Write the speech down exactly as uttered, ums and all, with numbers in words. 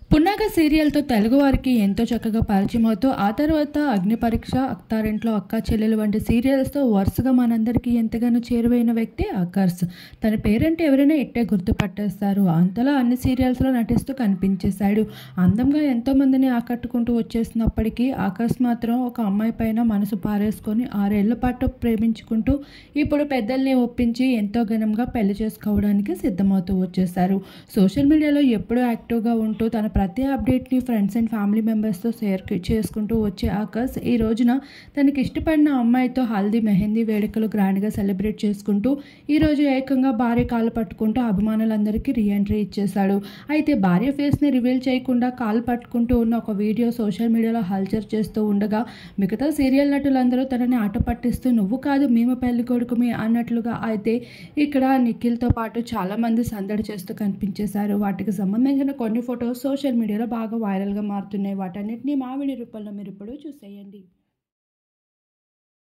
పున్నాగ సీరియల్‌తో తెలుగువారికి ఎంతో చక్కగా పరిచయమవుతూ, ఆ తర్వాత 'అగ్నిపరీక్ష', 'అత్తారింట్లో అక్కా చెల్లెలు' వంటి సీరియల్స్‌తో వరుసగా మనందరికీ ఎంతగానో చేరువైన వ్యక్తి ఆకర్ష్. తన పేరంటే ఎవరైనా ఇట్టే గుర్తుపట్టేస్తారు. అంతలా అన్ని సీరియల్స్‌లో నటిస్తూ కనిపించేశాడు. అందంగా ఎంతోమందిని ఆకట్టుకుంటూ వచ్చేసినప్పటికీ, ఆకర్ష్ మాత్రం ఒక అమ్మాయి పైన మనసు పారేసుకొని ఆరేళ్ల పాటు ప్రేమించుకుంటూ, ఇప్పుడు పెద్దల్ని ఒప్పించి ఎంతో ఘనంగా పెళ్లి చేసుకోవడానికి సిద్ధమవుతూ వచ్చేశారు. సోషల్ మీడియాలో ఎప్పుడూ యాక్టివ్‌గా ఉంటూ తన ప్రతి అప్డేట్‌ని ఫ్రెండ్స్ అండ్ ఫ్యామిలీ మెంబర్స్‌తో షేర్ చేసుకుంటూ వచ్చే ఆకర్ష్ ఈ రోజున తనకి ఇష్టపడిన అమ్మాయితో హల్దీ, మెహందీ వేడుకలు గ్రాండ్‌గా సెలబ్రేట్ చేసుకుంటూ ఈరోజు ఏకంగా భార్య కాళ్ళు పట్టుకుంటూ అభిమానులందరికీ రీ ఎంట్రీ ఇచ్చేశాడు. అయితే భార్య ఫేస్‌ని రివీల్ చేయకుండా కాళ్ళు పట్టుకుంటూ ఉన్న ఒక వీడియో సోషల్ మీడియాలో హల్చల్ చేస్తూ ఉండగా, మిగతా సీరియల్ నటులందరూ తనని ఆట పట్టిస్తూ నువ్వు కాదు మేము పెళ్లి కొడుకుమే అన్నట్లుగా అయితే ఇక్కడ నిఖిల్‌తో పాటు చాలామంది సందడి చేస్తూ కనిపించేశారు. వాటికి సంబంధించిన కొన్ని ఫొటోస్ సోషల్ మీడియాలో బాగా వైరల్‌గా మారుతున్నాయి. వాటన్నిటిని మా వీడియో రూపంలో మీరు ఇప్పుడు చూసేయండి.